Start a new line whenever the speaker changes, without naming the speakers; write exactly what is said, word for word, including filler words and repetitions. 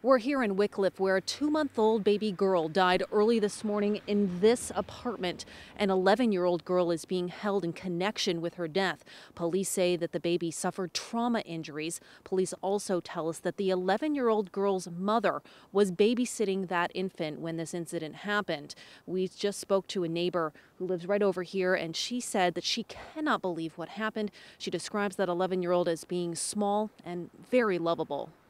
We're here in Wickliffe where a two-month-old baby girl died early this morning in this apartment. An eleven-year-old girl is being held in connection with her death. Police say that the baby suffered trauma injuries. Police also tell us that the eleven-year-old girl's mother was babysitting that infant when this incident happened. We just spoke to a neighbor who lives right over here, and she said that she cannot believe what happened. She describes that eleven-year-old as being small and very lovable.